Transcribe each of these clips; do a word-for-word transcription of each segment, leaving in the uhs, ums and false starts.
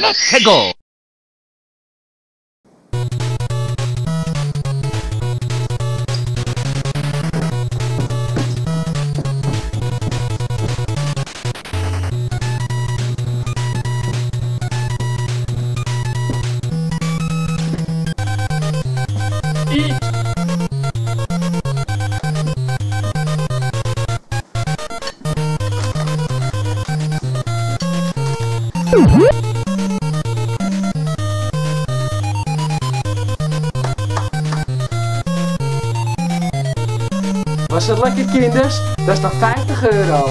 Hegel. Was het lekker, kinders? Dat is dan vijftig euro.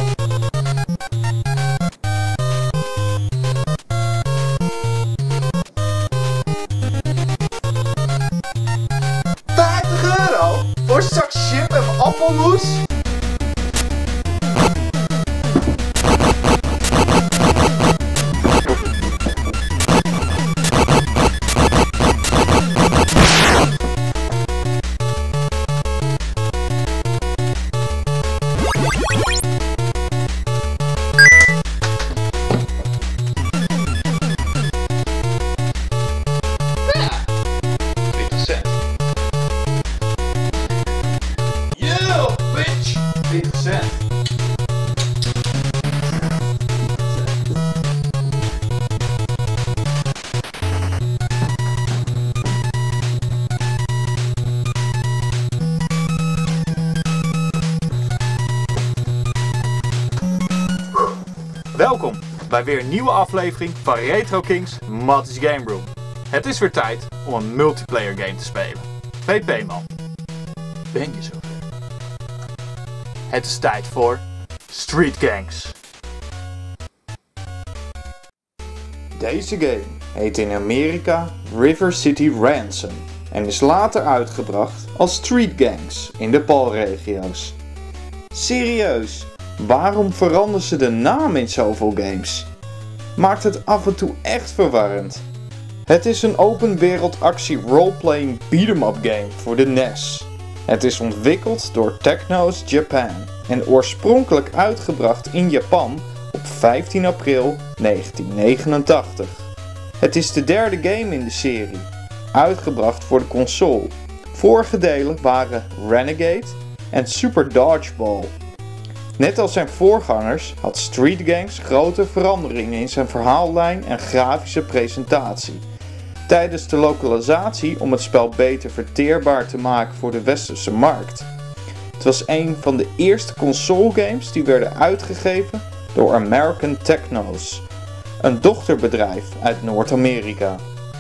vijftig euro? Voor een zak chip en appelmoes? twintig cent. Welkom bij weer een nieuwe aflevering van Retro Kings Matties Game Room. Het is weer tijd om een multiplayer game te spelen. P P man, ben je zover? Het is tijd voor Street Gangs. Deze game heet in Amerika River City Ransom en is later uitgebracht als Street Gangs in de P A L-regio's. Serieus, waarom veranderen ze de naam in zoveel games? Maakt het af en toe echt verwarrend. Het is een open wereld actie roleplaying beat'em up game voor de N E S. Het is ontwikkeld door Technos Japan en oorspronkelijk uitgebracht in Japan op vijftien april negentien negenentachtig. Het is de derde game in de serie, uitgebracht voor de console. Vorige delen waren Renegade en Super Dodgeball. Net als zijn voorgangers had Street Gangs grote veranderingen in zijn verhaallijn en grafische presentatie. Tijdens de localisatie om het spel beter verteerbaar te maken voor de westerse markt. Het was een van de eerste console games die werden uitgegeven door American Technos, een dochterbedrijf uit Noord-Amerika.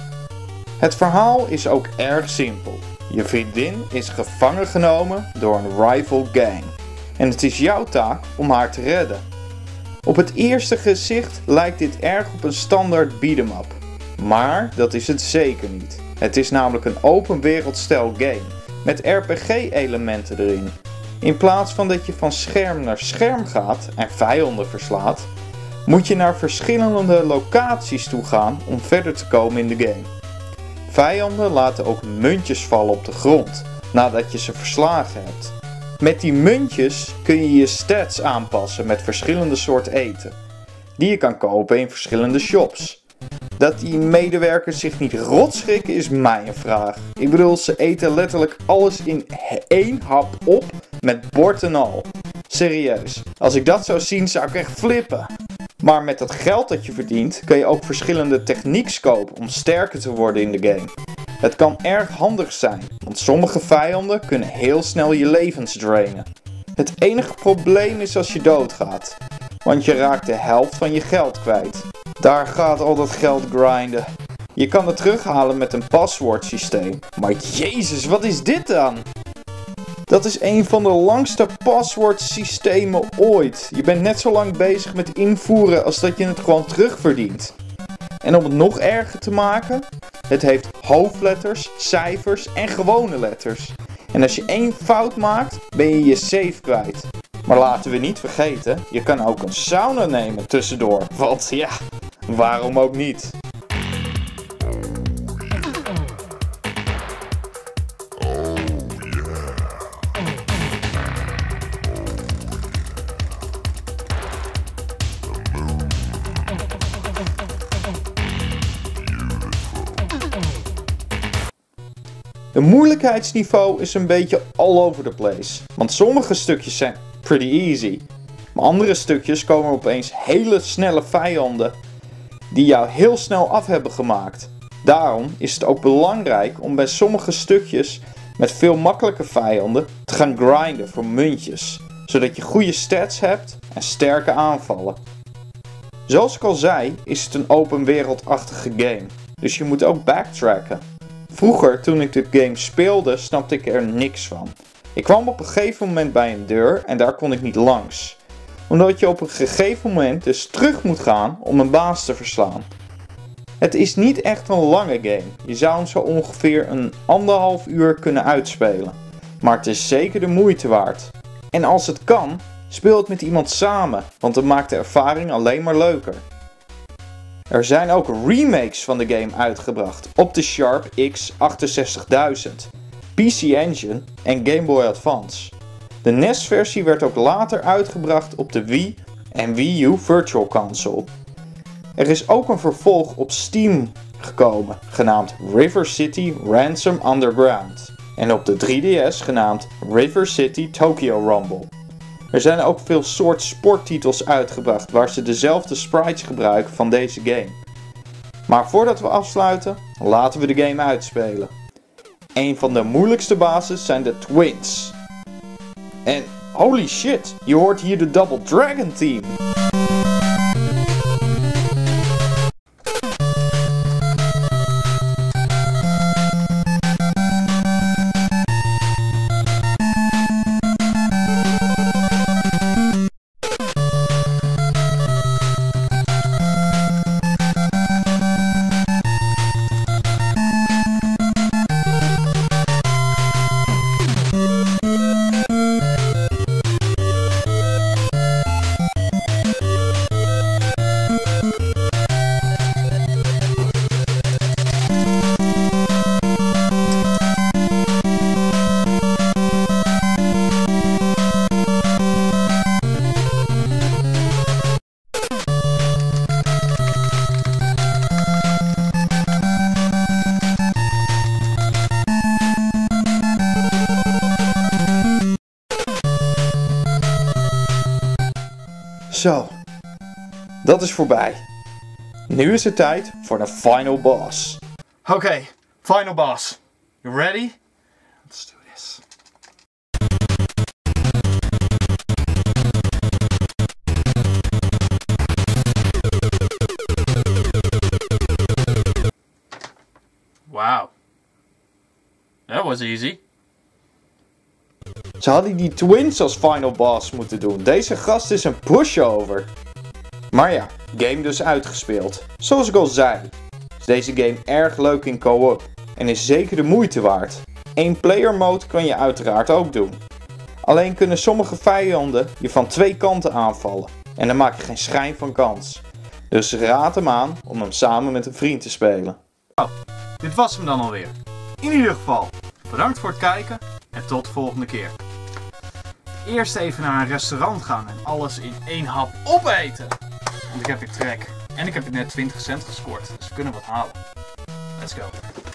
Het verhaal is ook erg simpel. Je vriendin is gevangen genomen door een rival gang en het is jouw taak om haar te redden. Op het eerste gezicht lijkt dit erg op een standaard beat'em up. Maar dat is het zeker niet. Het is namelijk een open wereldstijl game met R P G-elementen erin. In plaats van dat je van scherm naar scherm gaat en vijanden verslaat, moet je naar verschillende locaties toe gaan om verder te komen in de game. Vijanden laten ook muntjes vallen op de grond nadat je ze verslagen hebt. Met die muntjes kun je je stats aanpassen met verschillende soorten eten, die je kan kopen in verschillende shops. Dat die medewerkers zich niet rot schrikken is mij een vraag. Ik bedoel, ze eten letterlijk alles in één hap op met bord en al. Serieus, als ik dat zou zien zou ik echt flippen. Maar met dat geld dat je verdient kun je ook verschillende technieks kopen om sterker te worden in de game. Het kan erg handig zijn, want sommige vijanden kunnen heel snel je levens drainen. Het enige probleem is als je doodgaat, want je raakt de helft van je geld kwijt. Daar gaat al dat geld grinden. Je kan het terughalen met een paswoordsysteem. Maar jezus, wat is dit dan? Dat is een van de langste paswoordsystemen ooit. Je bent net zo lang bezig met invoeren als dat je het gewoon terugverdient. En om het nog erger te maken, het heeft hoofdletters, cijfers en gewone letters. En als je één fout maakt, ben je je save kwijt. Maar laten we niet vergeten, je kan ook een sauna nemen tussendoor. Want ja, waarom ook niet? De moeilijkheidsniveau is een beetje all over the place, want sommige stukjes zijn pretty easy, maar andere stukjes komen opeens hele snelle vijanden die jou heel snel af hebben gemaakt. Daarom is het ook belangrijk om bij sommige stukjes met veel makkelijke vijanden te gaan grinden voor muntjes, zodat je goede stats hebt en sterke aanvallen. Zoals ik al zei, is het een open wereldachtige game, dus je moet ook backtracken. Vroeger, toen ik dit game speelde, snapte ik er niks van. Ik kwam op een gegeven moment bij een deur en daar kon ik niet langs, omdat je op een gegeven moment dus terug moet gaan om een baas te verslaan. Het is niet echt een lange game, je zou hem zo ongeveer een anderhalf uur kunnen uitspelen, maar het is zeker de moeite waard. En als het kan, speel het met iemand samen, want het maakt de ervaring alleen maar leuker. Er zijn ook remakes van de game uitgebracht op de Sharp X achtenzestigduizend, P C Engine en Game Boy Advance. De N E S-versie werd ook later uitgebracht op de Wii en Wii U Virtual Console. Er is ook een vervolg op Steam gekomen, genaamd River City Ransom Underground. En op de drie D S genaamd River City Tokyo Rumble. Er zijn ook veel soort sporttitels uitgebracht waar ze dezelfde sprites gebruiken van deze game. Maar voordat we afsluiten, laten we de game uitspelen. Een van de moeilijkste bases zijn de Twins. En holy shit, je hoort hier de Double Dragon Team. Zo, dat is voorbij. Nu is het tijd voor de final boss. Oké, okay, final boss. You ready? Let's do this. Wow. That was easy. Ze hadden die Twins als final boss moeten doen. Deze gast is een pushover. Maar ja, game dus uitgespeeld. Zoals ik al zei, is deze game erg leuk in co-op en is zeker de moeite waard. Eén player mode kan je uiteraard ook doen. Alleen kunnen sommige vijanden je van twee kanten aanvallen en dan maak je geen schijn van kans. Dus raad hem aan om hem samen met een vriend te spelen. Nou, dit was hem dan alweer. In ieder geval, bedankt voor het kijken en tot de volgende keer. Eerst even naar een restaurant gaan en alles in één hap opeten. Want ik heb weer trek. En ik heb net twintig cent gescoord, dus we kunnen wat halen. Let's go.